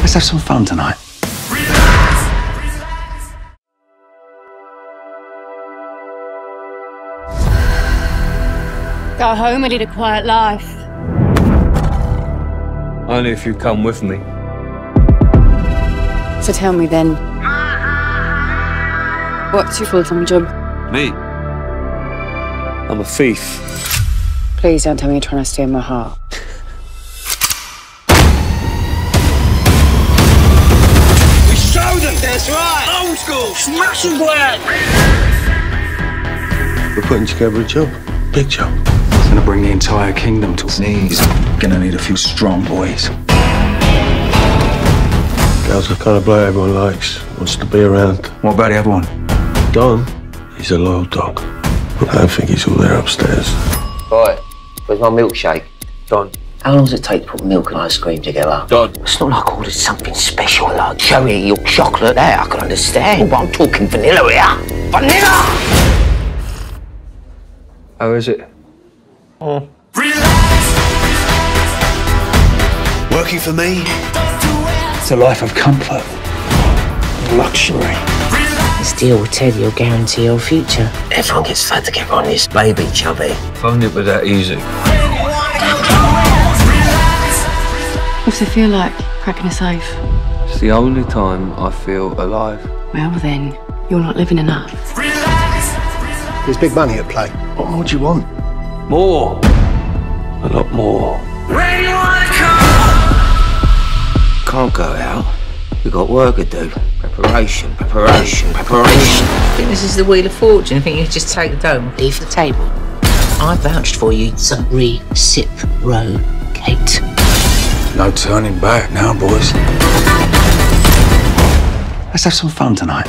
Let's have some fun tonight. Go home and lead a quiet life. Only if you come with me. So tell me then, what's your full-time job? Me? I'm a thief. Please don't tell me you're trying to steal my heart. We show them! That's right! Old school! Smash and grab! We're putting together a job. Big job. It's gonna bring the entire kingdom to its knees. Gonna need a few strong boys. Gal's the kind of bloke everyone likes. Wants to be around. What about the other one? Don, he's a loyal dog. I don't think he's all there upstairs. Right, where's my milkshake? Don. How long does it take to put milk and ice cream together? Don. It's not like I ordered something special like cherry or chocolate. That I can understand. But I'm talking vanilla here. Vanilla! How is it? Working for me, it's a life of comfort, luxury. This deal with Teddy will guarantee your future. Everyone gets fed together on this baby, chubby. If only it were that easy. What's it feel like, cracking a safe? It's the only time I feel alive. Well then, you're not living enough. There's big money at play. What more do you want? More! A lot more. Where do you want to go? Can't go out. We've got work to do. Preparation. I think this is the Wheel of Fortune. I think you just take the dough and leave the table. I vouched for you, so reciprocate. No turning back now, boys. Let's have some fun tonight.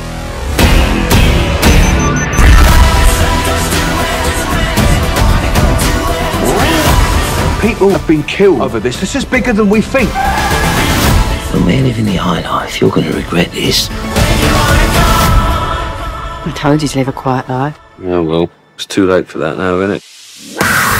People have been killed over this. This is bigger than we think. When we're living the high life, you're going to regret this. I told you to live a quiet life. Yeah, well, it's too late for that now, isn't it?